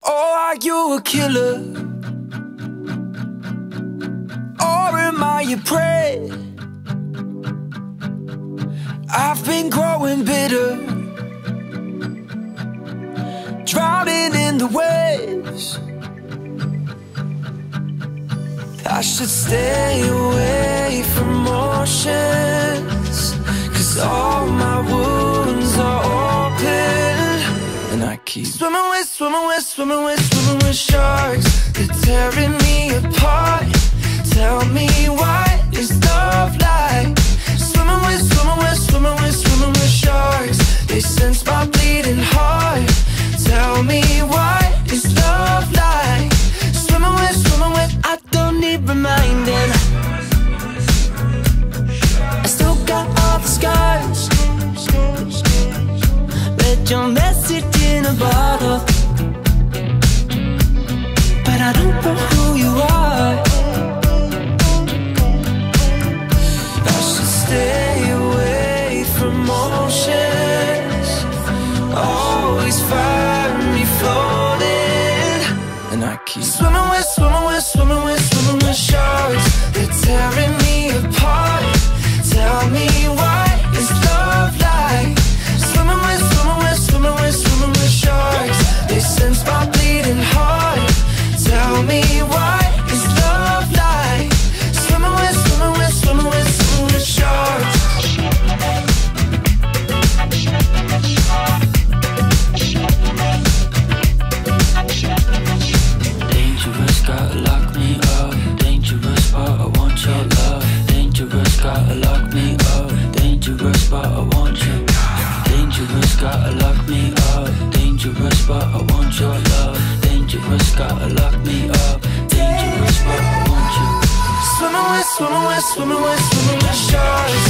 Oh, are you a killer? Or am I your prey? I've been growing bitter, drowning in the waves. I should stay away from oceans, 'cause all my wounds are open. And I keep swimming with, swimming with, swimming with, swimming with sharks. They're tearing me apart. Tell me, what is love like? Swimming with, swimming with, swimming with, swimming with sharks. They sense my bleeding heart. Tell me, what is love like? Swimming with, I don't need reminding. I still got all the scars. Read your message in a bottle, but I don't know who you are. I should stay away from oceans, always find me floating. And I keep swimming with, swimming with, swimming with, swimming with sharks. They're tearing me apart. Tell me, what is love like? Swimming with, swimming with, swimming with, swimming with sharks. They sense my bleeding heart. Tell me, what is love like? Swimming with, swimming with, swimming with, swimming with sharks. Dangerous, gotta lock me up. Dangerous, but I want your love. Dangerous, gotta lock me up. Dangerous, but I want you. Dangerous, gotta lock me up. Dangerous, but I want your love. Dangerous, gotta lock me up. Dangerous, but I want you. Swimming with, swimming with, swimming with, swimming with sharks.